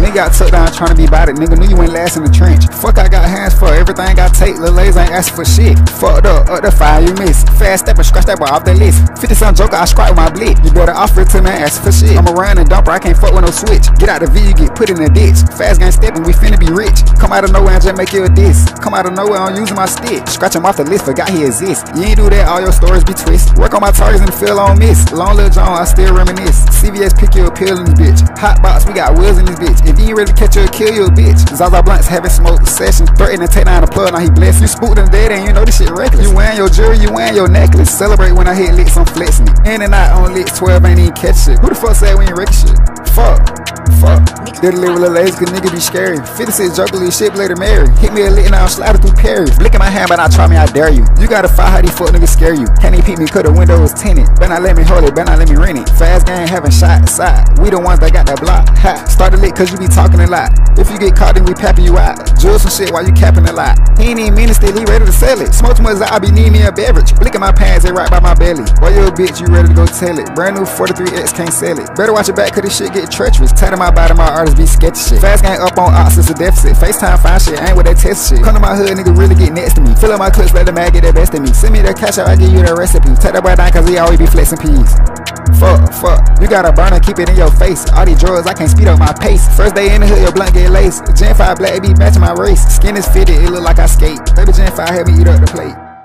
Nigga got took down trying to be about it. Nigga knew you ain't last in the trench. Fuck, I got hands for everything I take. Lil' Lays ain't asking for shit. Fucked up the fire you miss. Fast step and scratch that boy off the list. 50 some joker, I scrap with my blick. You better offer it to me, ask for shit. I'm a run and dumper, I can't fuck with no switch. Get out the V, you get put in the ditch. Fast gang stepping, we finna be rich. Come out of nowhere and just make you a diss. Come out of nowhere, I'm using my stick. Scratch him off the list, forgot he exists. You ain't do that, all your stories be twist. Work on my targets and feel on miss. Long Lil John, I still reminisce. CVS pick you a pill in this bitch. Hot box, we got wheels in this bitch. If you ain't ready to catch you, kill you a bitch. Zaza Blunts having smoke sessions. Threatening to take down the plug, now he blessed. You spooked and dead and you know this shit reckless. You wearing your jewelry, you wearing your necklace. Celebrate when I hit licks, I'm flexing it. In and out on licks, 12 ain't even catch shit. Who the fuck said we ain't wrecking shit? Fuck. Did live with Lil' Lays, cause nigga be scary. 56 joker, leave shit later Mary. Hit me a lick and I'll slide it through Paris. Lick in my hand, but I try me, I dare you. You gotta fight how these fuck niggas scare you. Can't even peep me cause the window was tinted. Better not let me hold it, better not let me rent it. Fast gang having shot side. We the ones that got that block. Ha, started lit cause you be talking a lot. If you get caught, then we papping you out. Jewel some shit while you capping a lot. He ain't even mean to still, he ready to sell it. Smoke too much, I be needing me a beverage. Lick in my pants, they right by my belly. Boy, you a bitch, you ready to go tell it. Brand new 43X, can't sell it. Better watch your back cause this shit get treacherous. Tatted my body, my artists be sketchy shit. Fast gang up on ops, it's a deficit. FaceTime fine shit, ain't with that test shit. Come to my hood, nigga really get next to me. Fill up my clips, let the man get the best of me. Send me the cash out, I give you the recipe. Take that boy down cause he always be flexing peas. Fuck, you gotta burn and keep it in your face. All these drugs, I can't speed up my pace. First day in the hood, your blunt get laced. Gen 5 black, it be matching my race. Skin is fitted, it look like I skate. Baby Gen 5 help me eat up the plate.